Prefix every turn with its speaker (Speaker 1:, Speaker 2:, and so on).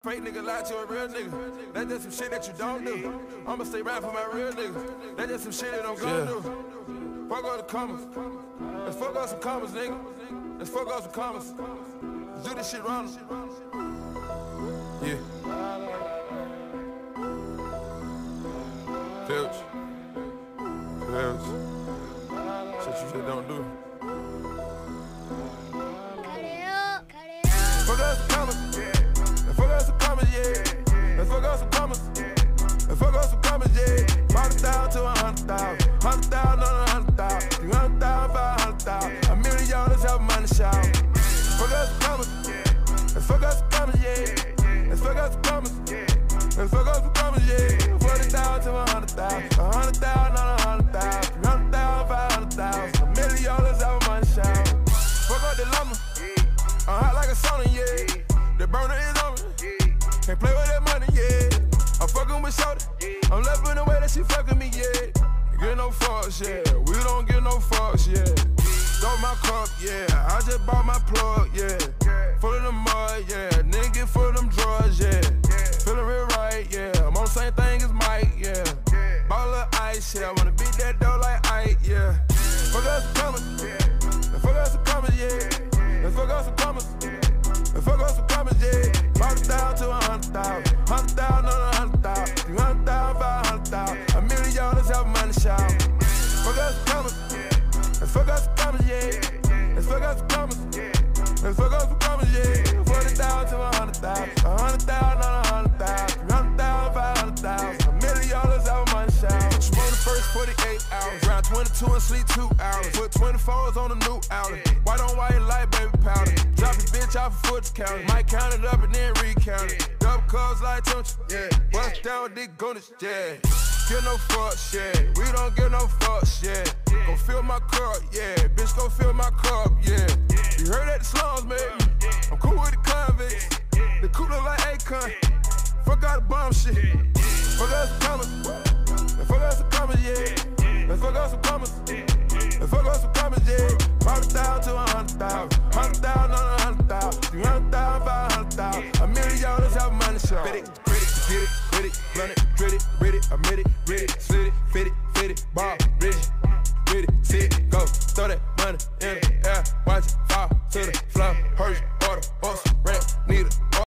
Speaker 1: Fake nigga lie to a real nigga. That's just some shit that you don't do. I'ma stay right for my real nigga. That's just some shit that I'm gonna do. Fuck all the commas. Let's fuck up some commas, nigga. Let's fuck up some commas. Let's do this shit wrong. Yeah. Filch. Shit you just don't do. Fuck up some commas. Let's fuck up some commas, yeah. Let's fuck up some commas. Let's fuck up some commas, yeah. 100,000 to 100,000. 100,000 on 100,000. 300,000, 500,000. $1 million, have money shout. Fuck up some commas. Let's fuck up some commas, yeah. Let's fuck up some commas. Let's fuck up some commas, yeah. 40,000 to 100,000. 100,000 on 100,000. 300,000, 500,000. $1 million, have money shout. Fuck up the llama. I'm hot like a sauna, yeah. The burner is on me. Can't play with that money, yeah. I'm fucking with shorty. I'm loving the way that she fucking me, yeah. Get no fucks, yeah. We don't get no fucks, yeah. Stole my cup, yeah. I just bought my plug, yeah. Full of the mud, yeah. Nigga full of them drugs, yeah. Feeling real right, yeah. I'm on the same thing as Mike, yeah. Ball of ice, yeah. I wanna beat that dough like Ike, yeah. Fuck us some commas, yeah. Fuck us some commas, yeah. Let's fuck up some commas. Let's fuck up some commas, yeah. 40,000 to 100,000. 100,000 on 100,000. 300,000, 500,000. $1 million, have money shout. Fuck up some commas. Let's fuck up some commas, yeah. Let's fuck up some commas. Let's fuck up some commas, yeah. 40,000 to 100,000. 100,000 on 100,000. 300,000, 500,000. $1 million, have money shout. Put you on the first 48 hours. Round 22 and sleep 2 hours. Put 24s on a new outlet. White on white like baby powder. Drop your bitch off a foot count. Might count it up and then recount it. Double cups like Tunch, yeah. Bust down with Dick Goonish, yeah. Get no fucks, yeah. We don't get no fucks, yeah. Go fill my cup, yeah. Bitch, go fill my cup, yeah. You heard that the slums, man. I'm cool with the convicts. The cool look like Akon. Fuck out the bomb shit. Fuck out some commas. Let's fuck out some commas, yeah. Let's fuck out some commas. Let's fuck out some commas, yeah. 40,000 to 100,000. 100,000 on 100,000. 300,000, 500,000. $1 million, have money show. Fit it, get it, run it, run it, grit it, I made it, read it, slit it, fit it, ball.